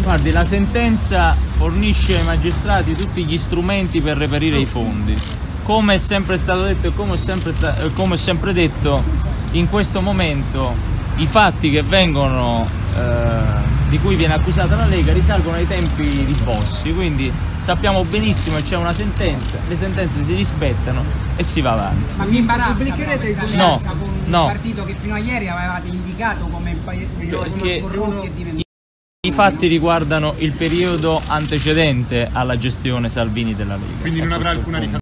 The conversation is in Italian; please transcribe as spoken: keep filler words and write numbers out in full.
Guardi, la sentenza fornisce ai magistrati tutti gli strumenti per reperire i fondi. Come è sempre stato detto e come ho sempre, come ho sempre detto, in questo momento i fatti che vengono, eh, di cui viene accusata la Lega risalgono ai tempi di Bossi, quindi sappiamo benissimo che c'è una sentenza, le sentenze si rispettano e si va avanti. Ma mi imbarazza pubblicherete questa no, con no. un partito che fino a ieri avevate indicato come Perché corrotti e diventati. I fatti riguardano il periodo antecedente alla gestione Salvini della Lega. Quindi non avrà alcuna ricaduta.